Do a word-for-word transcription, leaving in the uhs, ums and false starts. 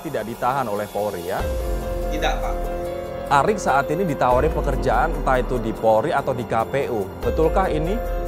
tidak ditahan oleh Polri ya? Tidak, Pak. Arik saat ini ditawari pekerjaan entah itu di Polri atau di K P U. Betulkah ini?